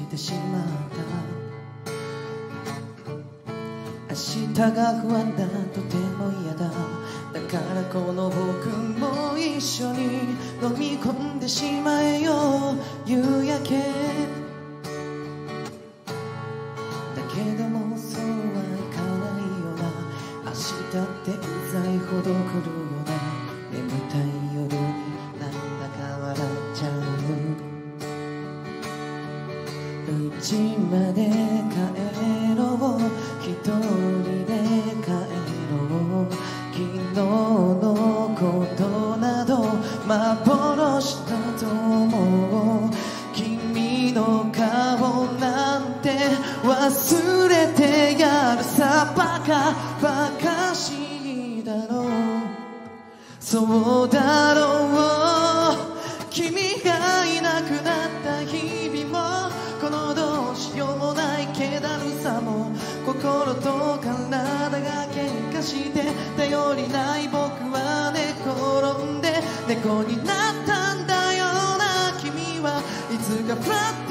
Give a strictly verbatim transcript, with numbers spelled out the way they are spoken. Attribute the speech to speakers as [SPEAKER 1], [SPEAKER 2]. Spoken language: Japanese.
[SPEAKER 1] てしまった。明日が不安だ、とても嫌だ。だからこの僕も一緒に飲み込んでしまえよ、夕焼け。だけどもそうはいかないよな。明日ってうざいほど来るよな。眠たい夜になんだか笑っちゃう。家まで帰ろう、一人で帰ろう。昨日のことなど幻だと思う。君の顔なんて忘れてやるさ。バカバカしいだろう、そうだろう。君がいなくなった日々も、このどうしようもない気だるさも、心と体が喧嘩して頼りない僕は寝転んで猫になったんだよな。君はいつかフラッ